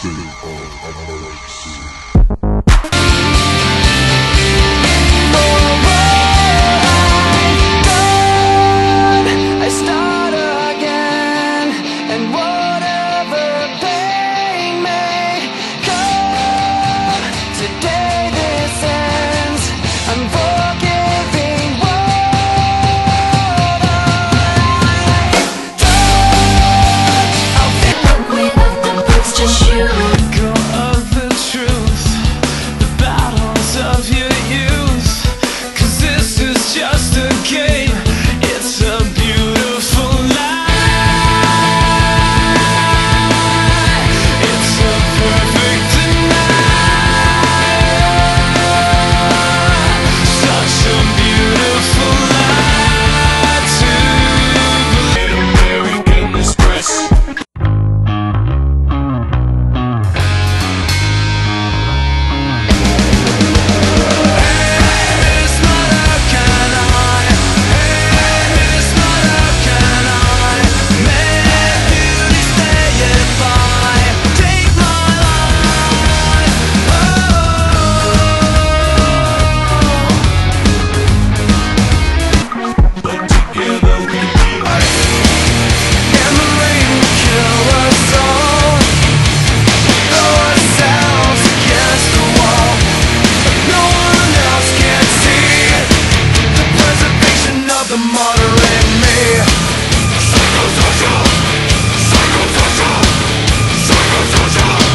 I start again, and whatever pain may come, today this ends. I'm forgiving what I've done. I'll pick up without the books, just you. Let go of the truth, the battles of your youth, 'cause this is just a game. It's a beautiful life. It's a perfect night. Such a beautiful life to believe in this press. The moderate me. Psycho social, psycho social, psycho social.